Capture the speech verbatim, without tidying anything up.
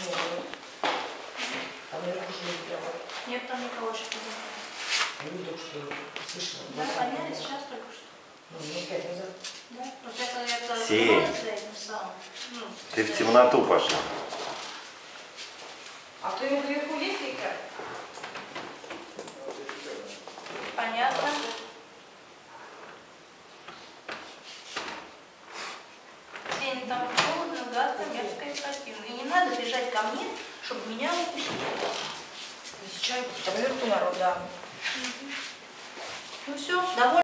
Там наверху же не делают. Нет, там никого еще не было. Я видел, что слышно. Да, подняли сейчас только что. Ну, не пять назад. Да? Вот это я Семь. за этим самым. Ну, Ты в темноту пошла. А то ему наверху есть века? понятно. Сень, там холодно, гадко, мерзко и противно. И не надо бежать ко мне, чтобы меня укусить. Чай, там наверху народ, да. Ну все, довольно.